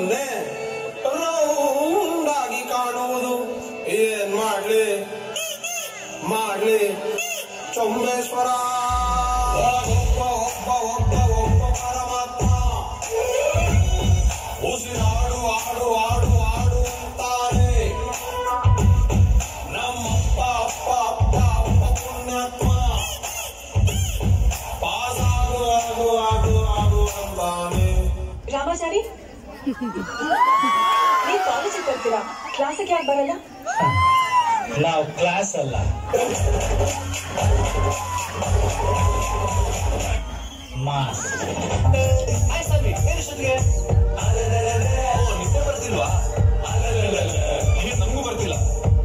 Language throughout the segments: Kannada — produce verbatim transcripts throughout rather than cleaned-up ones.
ನನ್ನನ್ನೇ ರೌಂಡ್ ಆಗಿ ಕಾಣುವುದು. ಏನ್ ಮಾಡ್ಲಿ ಮಾಡ್ಲಿ ಚೊಂಬೇಶ್ವರ ಒಬ್ಬ ಒಬ್ಬ ಒಬ್ಬ ಒಬ್ಬ ಪರಮಾತ್ಮ ಉಸಿರಾಡು ಆಡು ಆಡು ಆಡು ಅಂತಾನೆ. ನಮ್ಮಪ್ಪ ಅಪ್ಪ ಅಪ್ಪ ಅಪ್ಪ ಪುಣ್ಯಾತ್ಮ ಪಾಸಾಗು ಆಗು ಆಗು ಆಗು ಅಂತಾನೆ. ರಾಮಾಚಾರಿ ನೀವು ಕಾಲೇಜಿಗೆ ಬರ್ತೀರಾ, ಕ್ಲಾಸಿಗೆ ಯಾಕೆ ಬರಲ್ಲ? ನಾವು ಕ್ಲಾಸ್ ಅಲ್ಲ, ಮಾಸ್. ನಿದ್ದೆ ಬರ್ತಿಲ್ವಾ? ನಮಗೂ ಬರ್ತಿಲ್ಲ.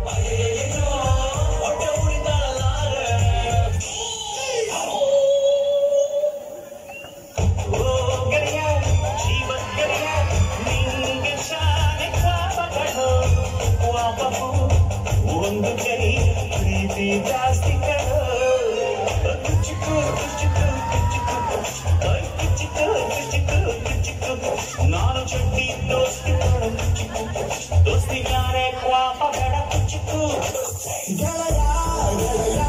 ಒಂದು ಕೈ ಪ್ರೀತಿ ಜಾಸ್ತಿ ಕಣೋ, ಕುಚಿಕು ಕುಚಿಕು ಕುಚಿಕು ಕುಚಿಕು ಕುಚಿಕು ಕುಚಿಕು ನಾನು ಚಡ್ಡಿ ದೋಸ್ತಿ ಕಣೋ, ಕುಚಿಕು ದೋಸ್ತಿಗಾರೆ ಕ್ವಾಪ ಬೇಡ ಕುಚಿಕು. ಗೆಳೆಯ ಗೆಳೆಯ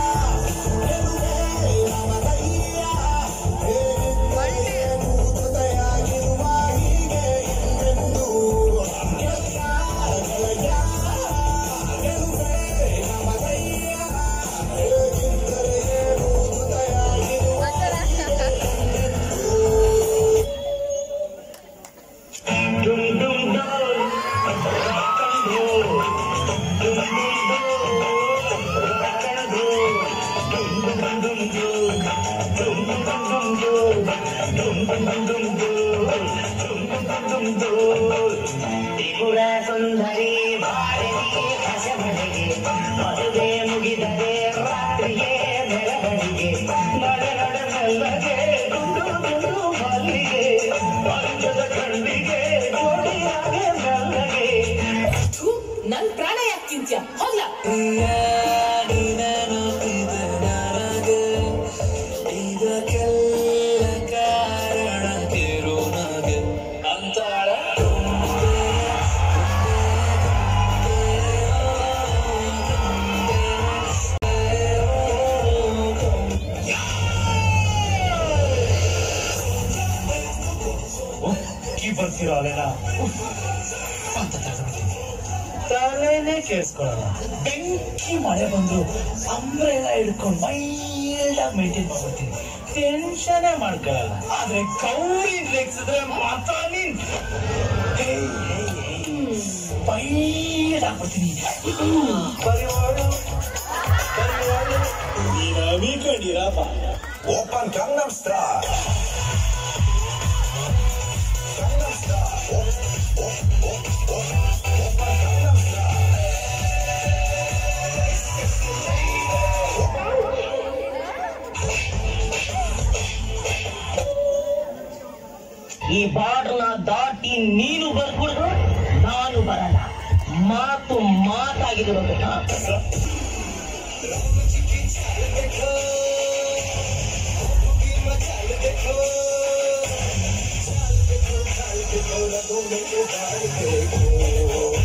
ಸುಂದರಿ ಬಾಳಿಗೆ ಹಸೆಮಳೆಗೆ ಮದುವೆ ಮುಗಿದರೆ ರಾತ್ರಿಯೇ ಬೆಳವಣಿಗೆ ನಡೆ ನಡೆ ಮೆಲ್ಲಗೆ ಗುಂಡು ಗುಂಡು ಮಲ್ಲಿಗೆ ಅಂಜದ ಕಣ್ಣಿಗೆ ಜೋಡಿಯಾಗೆ ಮೆಲ್ಲಗೆ. ನನ್ ಪ್ರಾಣ ಯಾಕೆ ತಿಂತ್ಯ ಹೋಗ್ಲ? ಇದಕ್ಕೆಲ್ಲ ಕಾರಣ ತಿರುನಗೆ ಅಂತಾಳ. ಬರ್ತಿರೋಲ್ಲ ಅಂತ ತಲೆನೇ ಕೇಳಿಸ್ಕೊಳ್ಳಲ್ಲ. ಬೆಂಕಿ ಮಳೆ ಬಂದ್ರು ಅಂಬ್ರೆಲ್ಲ ಹಿಡ್ಕೊಂಡು ಮೈಲ್ಡ್ ಆಗಿ ಮೇಂಟೈನ್ ಮಾಡ್ಬಿಡ್ತೀನಿ, ಟೆನ್ಷನೇ ಮಾಡ್ಕೊಳ್ಳಲ್ಲ. ಆದ್ರೆ ಕೌರಿ ರೇಗಿಸಿದ್ರೆ ಮಾತ್ರ ನೀನ್ ಮೈಲ್ಡ್ ಆಗ್ಬಿಡ್ತೀನಿ. ಪರಿವಾಳು ಪರಿವಾಳು ನೀನ ಮೀಕೊಂಡಿರಪ್ಪ. ಓಪನ್ ಕನ್ನಡ ಸ್ಟಾರ್ ಈ ಬಾರ್ಡರ್ನ ದಾಟಿ ನೀನು ಬರ್ಬಿಡ್ರು, ನಾನು ಬರಲ್ಲ. ಮಾತು ಮಾತಾಗಿರೋದು. Oh